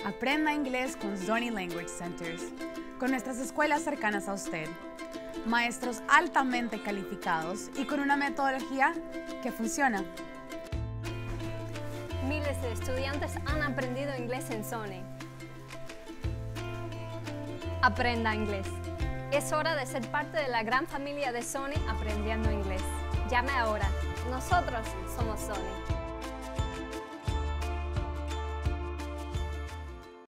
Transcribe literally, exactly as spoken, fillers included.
Aprenda inglés con Zoni Language Centers, con nuestras escuelas cercanas a usted, maestros altamente calificados y con una metodología que funciona. Miles de estudiantes han aprendido inglés en Zoni. Aprenda inglés. Es hora de ser parte de la gran familia de Zoni aprendiendo inglés. Llame ahora. Nosotros somos Zoni.